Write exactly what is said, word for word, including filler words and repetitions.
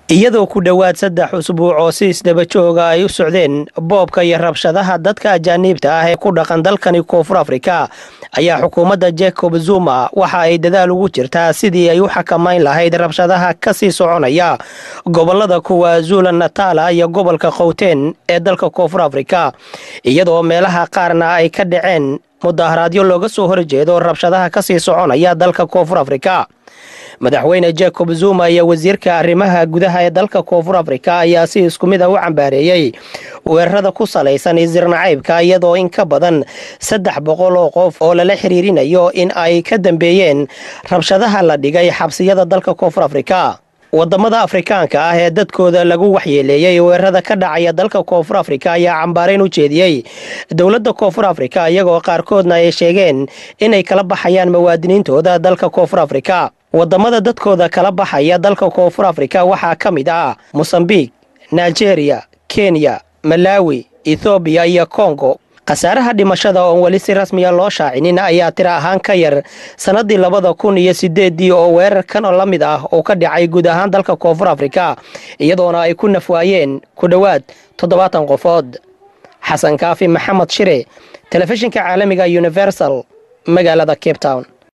iyadoo ku dhawaad saddex usbuuc oo si isdaba jooga ay u socdeen boobka iyo rabshadaha dadka ajaaniibta ah ee ku dhaqan dalkani Koonfur Afrika ayaa xukuumadda Jacob Zuma waxa ay dadaal ugu jirtaa sidii ay u xakamayn lahayd rabshadaha ka sii soconaya gobolada KwaZulu-Natal iyo gobolka Gauteng ee dalka Koonfur Afrika iyadoo meelaha qaarna ay ka dhaceen mudaharaadyo looga soo horjeedo rabshadaha ka sii soconaya dalka Koonfur Afrika. madaxweyne Jacob Zuma iyo wasiirka arrimaha gudaha ee dalka Koonfur Afrika ayaa si isku mid ah u cambaareeyay weerarada ku salaysan isirnacaybka iyadoo in ka badan saddex boqol oo qof oo lala xiriirinayo in ay ka dambeeyeen rabshadaha la dhigay xabsiyada dalka Koonfur Afrika. wadamada Afrikaanka ah ee dadkooda lagu waxyeeleeyay weerarada ka dhacaya dalka Koonfur Afrika ayaa cambaareyn u jeediyay dawladda Koonfur Afrika iyagoo qaarkoodna ay sheegeen inay kala baxayaan muwaadiniintooda dalka Koonfur Afrika. wadamada dadkooda kala baxaya dalka Koonfur Afrika waxaa ka mid ah Mozambique, Nigeria, Kenya, Malawi, Ethiopia iyo Congo. qasaaraha dhimashada oo wali si rasmi ah loo shaacinin ayaa tira ahaan ka yar sanadii labada kun iyo sideed oo weerarkan oo la mid ah oo ka dhacay guud ahaan dalka Koonfur Afrika iyadoona ay ku nafwaayeen ku dhawaad toddobaatan qofood. Xasan Kaafi Maxamed Shire, telefishinka caalamiga Universal, magaalada Cape Town.